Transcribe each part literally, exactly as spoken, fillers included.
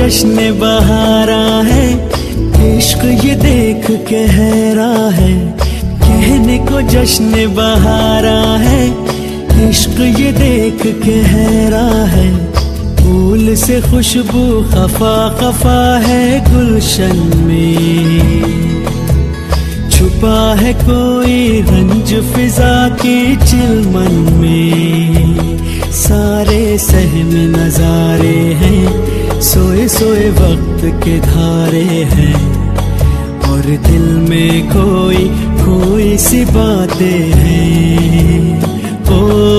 जश्न बहारा है, इश्क ये देख के हैरा है। कहने को जश्न बहारा है, इश्क ये देख के हैरा है। फूल से खुशबू खफा खफा है गुलशन में, छुपा है कोई रंज फिजा की चिलमन में। सारे सहम नजारे हैं, सोए सोए वक्त के धारे हैं, और दिल में कोई कोई सी बातें हैं। ओ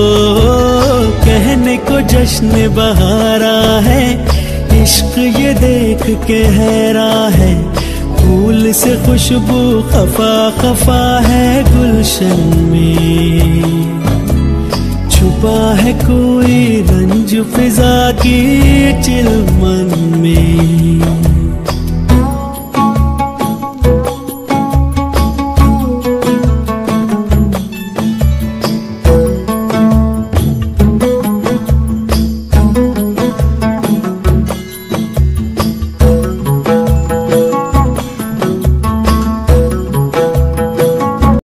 कहने को जश्न बहारा है, इश्क ये देख के हैरा है। फूल से खुशबू खफा खफा है गुलशन में, छुपा है कोई रंज फिजा की चिलमन में।